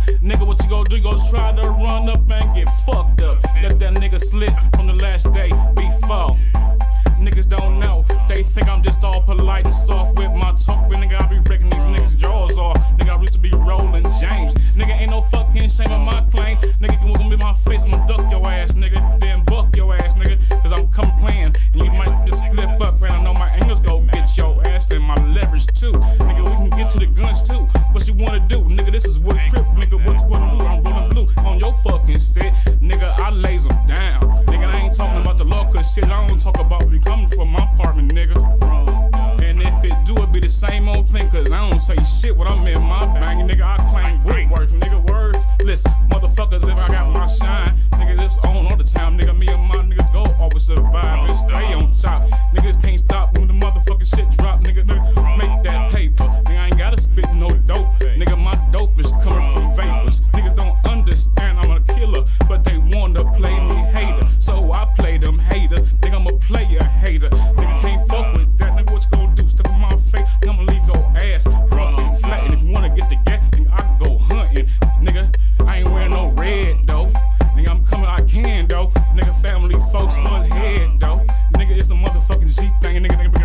Nigga, what you gon' do? You gon' try to run up and get fucked up. Let that nigga slip from the last day before. Niggas don't know, they think I'm just all polite and soft with my talk. But nigga, I be breaking these niggas' jaws off. Nigga, I used to be rolling James. Nigga, ain't no fucking shame on my claim. Nigga, you gonna be my face, I'ma duck your ass, nigga. Then buck your ass, nigga. Cause I'm come playing, and you might just slip up. And I know my angles go get your ass and my leverage too. Nigga, we can get to the guns too. What you wanna do? Nigga, this is what a crip. Nigga, what you wanna do? I'm rolling blue on your fucking set. Nigga, I lays them down. Nigga, I ain't talking about the law, cause shit, I don't talk about me coming from my apartment, nigga. And if it do, it be the same old thing, cause I don't say shit when I'm in my bang. Nigga, I claim Woodworth, nigga, worthless motherfuckers. If I got my shine, nigga, this on all the time. Nigga, me and my nigga go always survive and stay on top. Niggas can't stop when the motherfucking shit drop. Nigga, make that paper. Nigga, I ain't gotta spit no dope. Nigga, my dope is coming from vapors. Niggas don't understand I'm a killer, but they wanna play me hater. So I play them haters. Nigga, I'm a player hater. Nigga, can't fuck with that. Nigga, what you gonna do? Step in my face. Nigga, I'ma leave your ass fucking flat. And if you wanna get the gat, nigga, I can go hunting. Nigga, I ain't wearing no red though. Nigga, I'm coming, I can though. Nigga, family folks, one head though. Nigga, it's the motherfucking G thing. Nigga,